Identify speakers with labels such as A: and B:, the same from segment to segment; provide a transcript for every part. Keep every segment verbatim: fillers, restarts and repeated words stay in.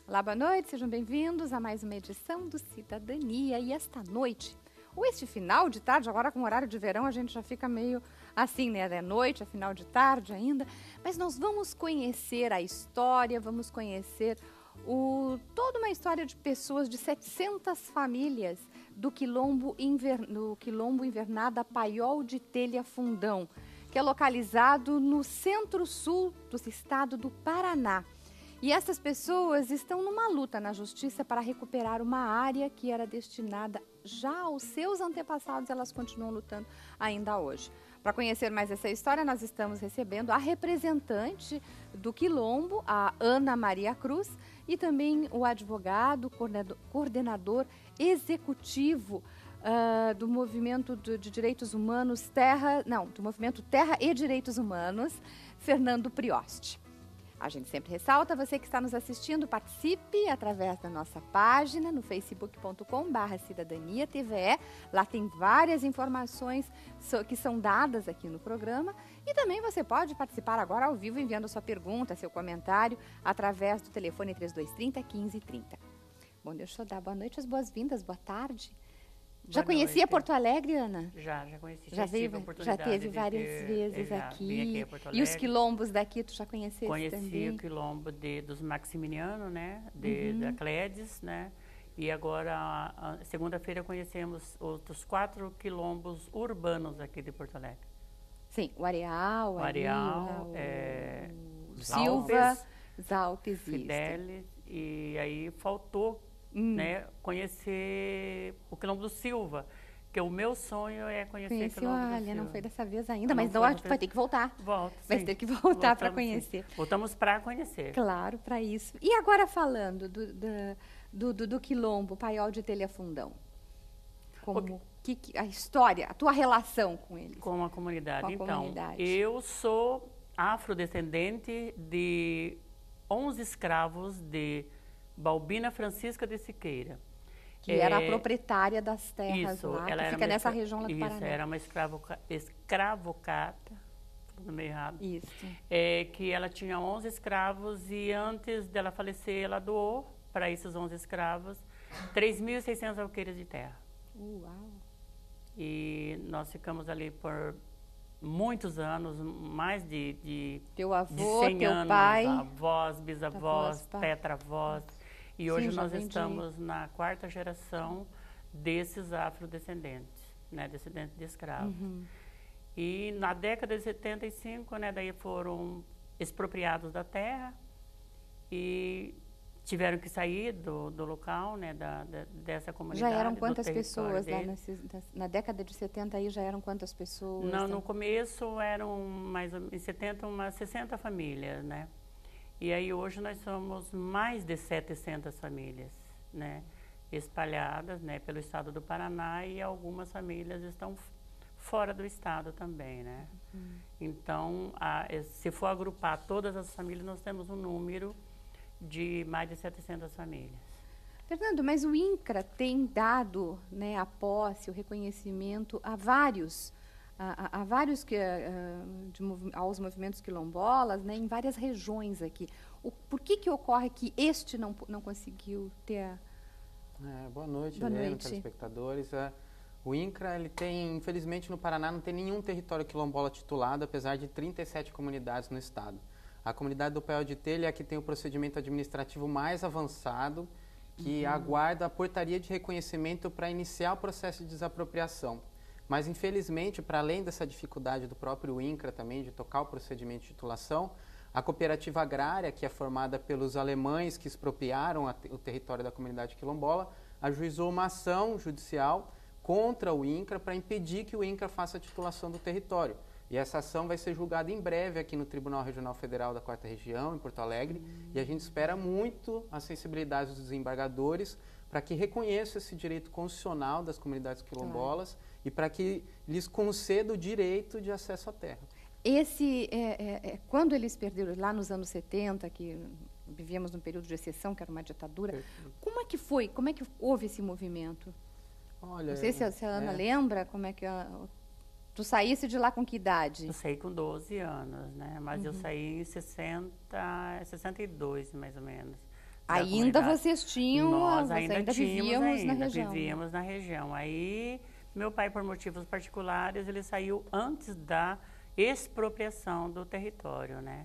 A: Olá, boa noite, sejam bem-vindos a mais uma edição do Cidadania. E esta noite, ou este final de tarde, agora com horário de verão, a gente já fica meio assim, né? É noite, é final de tarde ainda. Mas nós vamos conhecer a história, vamos conhecer o, toda uma história de pessoas, de setecentas famílias do Quilombo, Inver, do Quilombo Invernada Paiol de Telha Fundão, que é localizado no centro-sul do estado do Paraná. E essas pessoas estão numa luta na justiça para recuperar uma área que era destinada já aos seus antepassados, elas continuam lutando ainda hoje. Para conhecer mais essa história, nós estamos recebendo a representante do Quilombo, a Ana Maria Cruz, e também o advogado, coordenador executivo uh, do Movimento de Direitos Humanos Terra, não, do Movimento Terra e Direitos Humanos, Fernando Prioste. A gente sempre ressalta, você que está nos assistindo, participe através da nossa página no facebook ponto com barra cidadania T V E. Lá tem várias informações que são dadas aqui no programa. E também você pode participar agora ao vivo enviando sua pergunta, seu comentário, através do telefone trinta e dois trinta, quinze trinta. Bom, deixa eu dar boa noite, as boas-vindas, boa tarde. Já
B: Boa
A: conhecia
B: noite.
A: Porto Alegre, Ana?
B: Já, já conheci.
A: Já,
B: Já,
A: veio,
B: tive a oportunidade
A: já teve
B: de
A: várias
B: ter,
A: vezes
B: já
A: aqui.
B: vim aqui a Porto
A: E os
B: Alegre.
A: quilombos daqui, tu já conheceste
B: Conheci
A: também?
B: o quilombo de, dos Maximiliano, né? De,
A: Uhum.
B: Da Cledes, né? E agora, segunda-feira, conhecemos outros quatro quilombos urbanos aqui de Porto Alegre.
A: Sim, o Areal,
B: O
A: ali,
B: Areal,
A: o,
B: é,
A: o Silva, Zalpes,
B: Fidelis, e aí faltou
A: hum.
B: né, conhecer o quilombo do Silva. Que o meu sonho é conhecer
A: Conheci,
B: o quilombo do
A: olha,
B: Silva.
A: não foi dessa vez ainda,
B: Não
A: mas
B: foi,
A: não,
B: não foi.
A: vai ter que voltar.
B: Volta,
A: Vai
B: sim.
A: ter que voltar para
B: Voltamos,
A: conhecer.
B: Sim. Voltamos para conhecer.
A: Claro, para isso. E agora falando do, do, do, do, do quilombo, Paiol de Telha Fundão. Como que, que, a história, a tua relação com eles?
B: Com a comunidade.
A: Com a
B: então,
A: comunidade.
B: eu sou afrodescendente de onze escravos de Balbina Francisca de Siqueira.
A: Que é, era a proprietária das terras
B: isso,
A: lá,
B: ela
A: que
B: era
A: fica nessa
B: escra...
A: região lá do
B: isso,
A: Paraná.
B: Isso, era uma escravo... escravocata, tudo meio errado.
A: Isso.
B: É, que ela tinha onze escravos e antes dela falecer, ela doou para esses onze escravos três mil e seiscentos alqueires de terra.
A: Uau!
B: E nós ficamos ali por muitos anos, mais de, de,
A: teu avô,
B: de cem
A: teu
B: anos,
A: pai,
B: avós, bisavós, tetravós. E hoje
A: Sim,
B: nós
A: vendi.
B: estamos na quarta geração desses afrodescendentes, né, descendentes de escravos.
A: Uhum.
B: E na década de setenta e cinco, né, daí foram expropriados da terra e tiveram que sair do, do local, né, da, da, dessa comunidade.
A: Já eram quantas pessoas lá nesses, na década de setenta aí já eram quantas pessoas?
B: Não, no começo eram mais em setenta umas sessenta famílias, né? E aí hoje nós somos mais de setecentas famílias, né, espalhadas, né, pelo estado do Paraná e algumas famílias estão fora do estado também, né? Uhum. Então, a, se for agrupar todas as famílias, nós temos um número de mais de setecentas famílias.
A: Fernando, mas o INCRA tem dado, né, a posse, o reconhecimento a vários, a, a, a vários que, a, de, aos movimentos quilombolas, né, em várias regiões aqui. O, por que que ocorre que este não, não conseguiu ter a...
C: É, boa noite,
A: boa
C: Helena,
A: noite.
C: telespectadores. É, o INCRA, ele tem, infelizmente no Paraná, não tem nenhum território quilombola titulado, apesar de trinta e sete comunidades no estado. A comunidade do Paiol de Telha é a que tem o procedimento administrativo mais avançado, que uhum. aguarda a portaria de reconhecimento para iniciar o processo de desapropriação. Mas, infelizmente, para além dessa dificuldade do próprio INCRA também de tocar o procedimento de titulação, a cooperativa agrária, que é formada pelos alemães que expropriaram a, o território da comunidade quilombola, ajuizou uma ação judicial contra o INCRA para impedir que o INCRA faça a titulação do território. E essa ação vai ser julgada em breve aqui no Tribunal Regional Federal da Quarta Região, em Porto Alegre, uhum. e a gente espera muito a sensibilidade dos desembargadores para que reconheça esse direito constitucional das comunidades quilombolas uhum. e para que lhes conceda o direito de acesso à terra.
A: Esse, é, é, é, quando eles perderam, lá nos anos setenta, que vivíamos num período de exceção, que era uma ditadura, Perfeito. como é que foi, como é que houve esse movimento? Olha, Não sei se a, se a Ana é. lembra como é que... A, tu saísse de lá com que idade?
B: Eu saí com doze anos, né? Mas uhum. eu saí em sessenta, sessenta e dois, mais ou menos.
A: Ainda vocês tinham,
B: Nós
A: ainda,
B: ainda,
A: ainda vivíamos
B: ainda,
A: na região.
B: Vivíamos na região. Aí, meu pai, por motivos particulares, ele saiu antes da expropriação do território, né?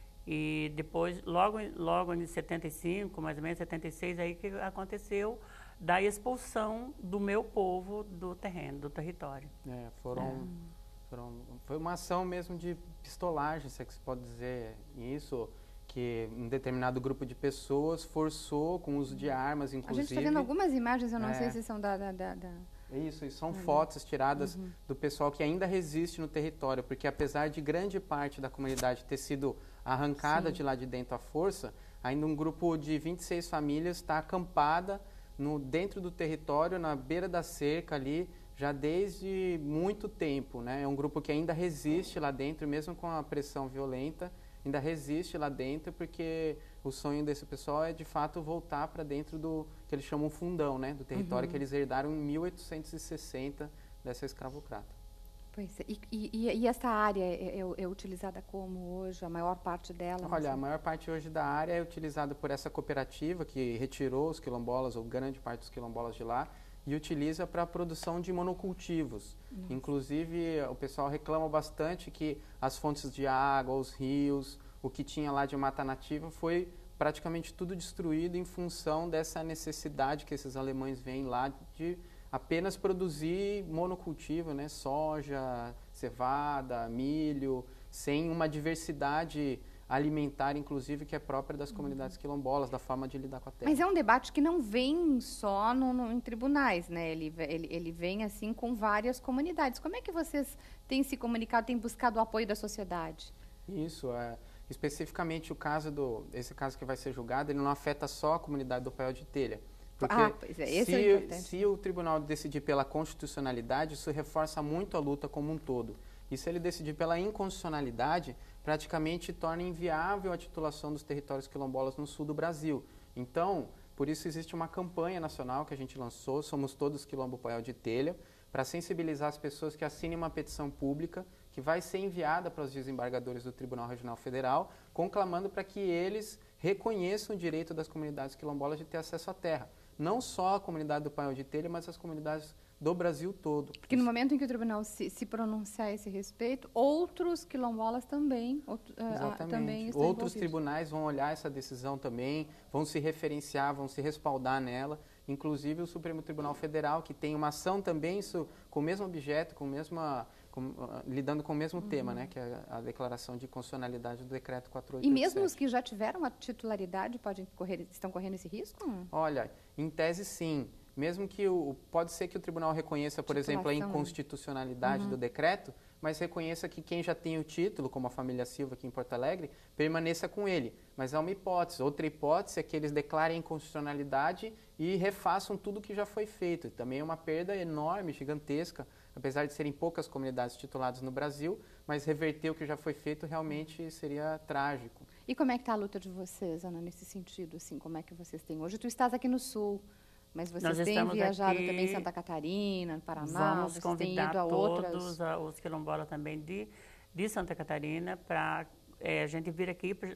B: E depois, logo, logo em setenta e cinco, mais ou menos, setenta e seis, aí que aconteceu da expulsão do meu povo do terreno, do território.
C: É, foram, é. foram, foi uma ação mesmo de pistolagem, se é que se pode dizer isso, que um determinado grupo de pessoas forçou com o uso de armas, inclusive.
A: A gente está vendo algumas imagens, eu não
C: é,
A: sei se são da... da, da, da...
C: Isso, e são
A: uhum.
C: fotos tiradas
A: uhum.
C: do pessoal que ainda resiste no território, porque apesar de grande parte da comunidade ter sido arrancada Sim. de lá de dentro à força, ainda um grupo de vinte e seis famílias está acampada no, dentro do território, na beira da cerca ali, já desde muito tempo, né? É um grupo que ainda resiste lá dentro, mesmo com a pressão violenta, ainda resiste lá dentro, porque o sonho desse pessoal é, de fato, voltar para dentro do que eles chamam fundão, né? Do território uhum. que eles herdaram em mil oitocentos e sessenta dessa escravocrata.
A: Pois é. E, e, e essa área é, é, é utilizada como hoje, a maior parte dela?
C: Olha, a maior parte hoje da área é utilizada por essa cooperativa que retirou os quilombolas, ou grande parte dos quilombolas de lá, e utiliza para a produção de monocultivos. Nossa. Inclusive, o pessoal reclama bastante que as fontes de água, os rios, o que tinha lá de mata nativa foi praticamente tudo destruído em função dessa necessidade que esses alemães veem lá de apenas produzir monocultivo, né? Soja, cevada, milho, sem uma diversidade alimentar, inclusive, que é própria das comunidades quilombolas, da forma de lidar com a terra.
A: Mas é um debate que não vem só no, no, em tribunais, né? Ele, ele, ele vem, assim, com várias comunidades. Como é que vocês têm se comunicado, têm buscado o apoio da sociedade?
C: Isso, é, especificamente o caso do, esse caso que vai ser julgado, ele não afeta só a comunidade do Paiol de Telha. Porque
A: ah, pois é, esse
C: se,
A: é o importante.
C: se o tribunal decidir pela constitucionalidade, isso reforça muito a luta como um todo. E se ele decidir pela inconstitucionalidade, praticamente torna inviável a titulação dos territórios quilombolas no sul do Brasil. Então, por isso existe uma campanha nacional que a gente lançou, Somos Todos Quilombo Paiol de Telha, para sensibilizar as pessoas que assinem uma petição pública que vai ser enviada para os desembargadores do Tribunal Regional Federal, conclamando para que eles reconheçam o direito das comunidades quilombolas de ter acesso à terra. Não só a comunidade do Paiol de Telha, mas as comunidades do Brasil todo.
A: Porque no momento em que o tribunal se, se pronunciar a esse respeito, outros quilombolas também, outro,
C: Exatamente.
A: Uh, também estão
C: Outros
A: envolvidos.
C: tribunais vão olhar essa decisão também, vão se referenciar, vão se respaldar nela. Inclusive o Supremo Tribunal Federal, que tem uma ação também isso, com o mesmo objeto, com o mesma, com, uh, lidando com o mesmo uhum. tema, né, que é a, a declaração de constitucionalidade do decreto quatro mil oitocentos e oitenta e sete.
A: E mesmo os que já tiveram a titularidade podem correr, estão correndo esse risco?
C: Olha, em tese sim. Mesmo que o, pode ser que o tribunal reconheça, por Titulação, exemplo, a inconstitucionalidade uhum. do decreto, mas reconheça que quem já tem o título, como a família Silva aqui em Porto Alegre, permaneça com ele. Mas há uma hipótese. Outra hipótese é que eles declarem a inconstitucionalidade e refaçam tudo que já foi feito. E também é uma perda enorme, gigantesca, apesar de serem poucas comunidades tituladas no Brasil, mas reverter o que já foi feito realmente seria trágico.
A: E como é que está a luta de vocês, Ana, nesse sentido? Assim, como é que vocês têm? Hoje tu estás aqui no Sul, mas vocês têm viajado
B: aqui,
A: também em Santa Catarina, no Paraná,
B: vamos
A: vocês
B: convidar
A: têm ido a
B: todos
A: outras...
B: a, os quilombolas também de, de Santa Catarina para é, a gente vir aqui, pra,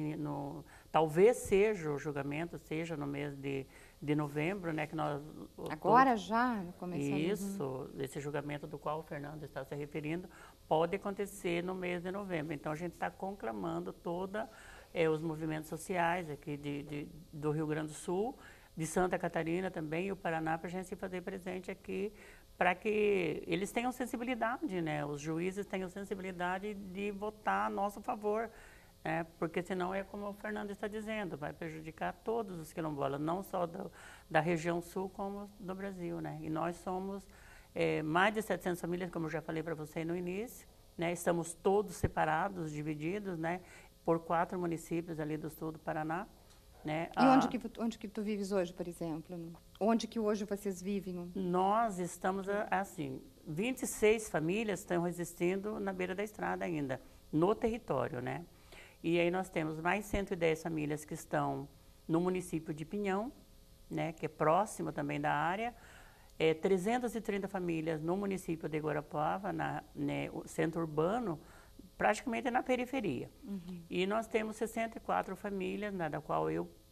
B: no, talvez seja o julgamento, seja no mês de, de novembro, né? Que nós,
A: Agora todos, já? Começando,
B: isso, uhum. esse julgamento do qual o Fernando está se referindo, pode acontecer no mês de novembro. Então, a gente está conclamando todos é, os movimentos sociais aqui de, de, do Rio Grande do Sul, de Santa Catarina também e o Paraná, para a gente se fazer presente aqui, para que eles tenham sensibilidade, né? Os juízes tenham sensibilidade de votar a nosso favor, né? Porque senão é como o Fernando está dizendo, vai prejudicar todos os quilombolas, não só do, da região sul, como do Brasil, né? E nós somos é, mais de setecentas famílias, como eu já falei para você no início, né? Estamos todos separados, divididos, né? Por quatro municípios ali do sul do Paraná. Né?
A: E onde, que, onde que tu vives hoje, por exemplo? Onde que hoje vocês vivem?
B: Nós estamos, assim, vinte e seis famílias estão resistindo na beira da estrada ainda, no território, né? E aí nós temos mais cento e dez famílias que estão no município de Pinhão, né? Que é próximo também da área, é, trezentas e trinta famílias no município de Guarapuava, na, né, centro urbano, praticamente na periferia. Uhum. E nós temos sessenta e quatro famílias, né, da qual eu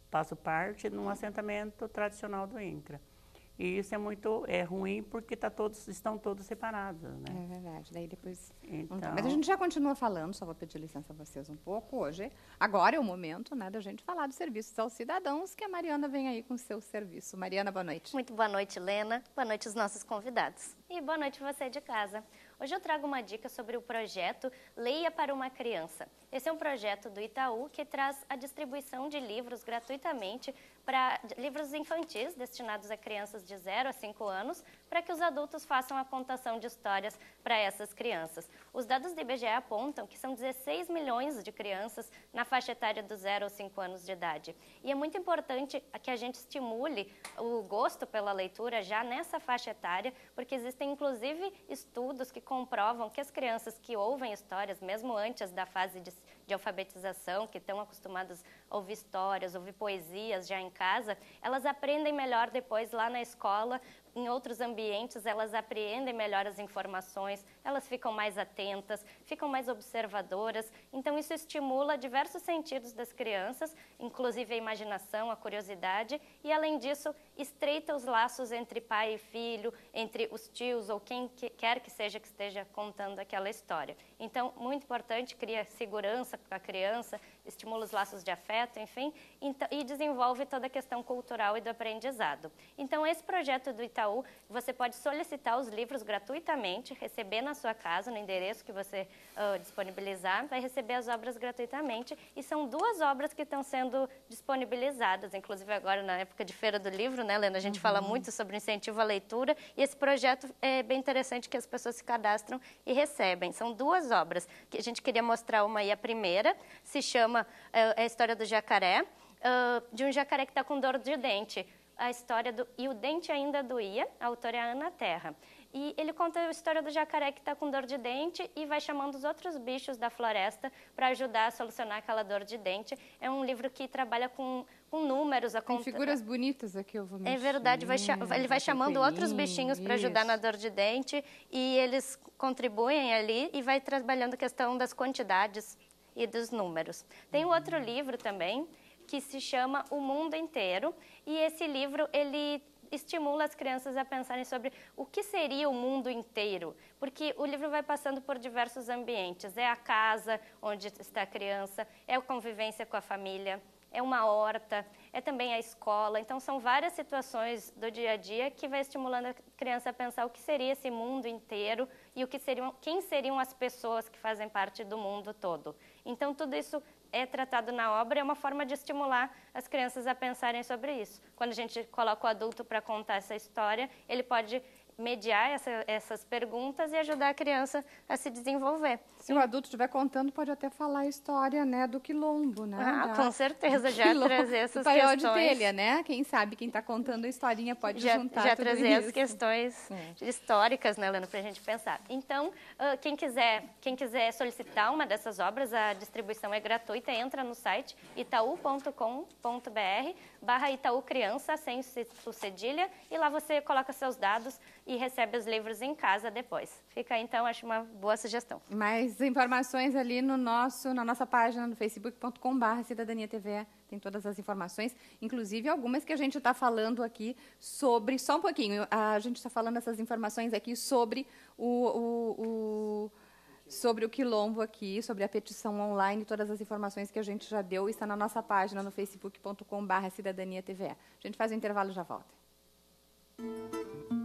B: faço parte de um assentamento tradicional do INCRA. E isso é muito é ruim porque tá todos, estão todos separados, né?
A: É verdade, daí depois...
B: Então,
A: Mas a gente já continua falando, só vou pedir licença a vocês um pouco hoje. Agora é o momento, né, da gente falar dos serviços aos cidadãos, que a Mariana vem aí com o seu serviço. Mariana, boa noite.
D: Muito boa noite, Lena. Boa noite aos nossos convidados. E boa noite você de casa. Hoje eu trago uma dica sobre o projeto Leia para uma Criança. Esse é um projeto do Itaú que traz a distribuição de livros gratuitamente para livros infantis destinados a crianças de zero a cinco anos, para que os adultos façam a contação de histórias para essas crianças. Os dados do I B G E apontam que são dezesseis milhões de crianças na faixa etária dos zero aos cinco anos de idade. E é muito importante que a gente estimule o gosto pela leitura já nessa faixa etária, porque existem inclusive estudos que comprovam que as crianças que ouvem histórias, mesmo antes da fase de, de alfabetização, que estão acostumadas a ouvir histórias, ouvir poesias já em casa, elas aprendem melhor depois lá na escola, em outros ambientes, elas apreendem melhor as informações, elas ficam mais atentas, ficam mais observadoras. Então, isso estimula diversos sentidos das crianças, inclusive a imaginação, a curiosidade, e, além disso, estreita os laços entre pai e filho, entre os tios ou quem quer que seja que esteja contando aquela história. Então, muito importante, cria segurança para a criança, estimula os laços de afeto, enfim, e desenvolve toda a questão cultural e do aprendizado. Então, esse projeto do Itaú, você pode solicitar os livros gratuitamente, receber na sua casa, no endereço que você uh, disponibilizar, vai receber as obras gratuitamente, e são duas obras que estão sendo disponibilizadas, inclusive agora na época de Feira do Livro, né, Lena? A gente uhum. fala muito sobre incentivo à leitura, e esse projeto é bem interessante que as pessoas se cadastram e recebem. São duas obras, que a gente queria mostrar uma aí, a primeira, se chama é a história do jacaré, uh, de um jacaré que está com dor de dente. A história do E o Dente Ainda Doía, a autora é a Ana Terra. E ele conta a história do jacaré que está com dor de dente e vai chamando os outros bichos da floresta para ajudar a solucionar aquela dor de dente. É um livro que trabalha com, com números. A
A: Tem
D: conta...
A: figuras bonitas aqui, eu vou mexer.
D: É verdade, vai ele vai chamando outros bichinhos para ajudar na dor de dente e eles contribuem ali e vai trabalhando a questão das quantidades e dos números. Tem um outro livro também, que se chama O Mundo Inteiro, e esse livro, ele estimula as crianças a pensarem sobre o que seria o mundo inteiro, porque o livro vai passando por diversos ambientes. É a casa onde está a criança, é a convivência com a família, é uma horta, é também a escola. Então, são várias situações do dia a dia que vai estimulando a criança a pensar o que seria esse mundo inteiro e o que seriam, quem seriam as pessoas que fazem parte do mundo todo. Então, tudo isso é tratado na obra, é uma forma de estimular as crianças a pensarem sobre isso. Quando a gente coloca o adulto para contar essa história, ele pode mediar essa, essas perguntas e ajudar a criança a se desenvolver.
A: Se o adulto estiver contando, pode até falar a história, né, do quilombo, né?
D: Ah,
A: da,
D: com certeza, já
A: quilombo,
D: trazer essas
A: do paiol
D: questões.
A: de telha, né? Quem sabe quem está contando a historinha pode
D: já,
A: juntar
D: já
A: tudo
D: trazer
A: isso.
D: as questões é. históricas, né, Helena, para a gente pensar. Então, uh, quem quiser, quem quiser solicitar uma dessas obras, a distribuição é gratuita, entra no site itaú ponto com ponto br barra Itaú Criança, sem o cedilha, e lá você coloca seus dados e recebe os livros em casa depois. Fica aí, então, acho uma boa sugestão.
A: Mais informações ali no nosso, na nossa página no facebook ponto com barra Cidadania T V. Tem todas as informações, inclusive algumas que a gente está falando aqui sobre, só um pouquinho, a gente está falando essas informações aqui sobre o, o, o, sobre o quilombo aqui, sobre a petição online, todas as informações que a gente já deu, está na nossa página no facebook ponto com barra Cidadania T V. A gente faz o intervalo e já volta.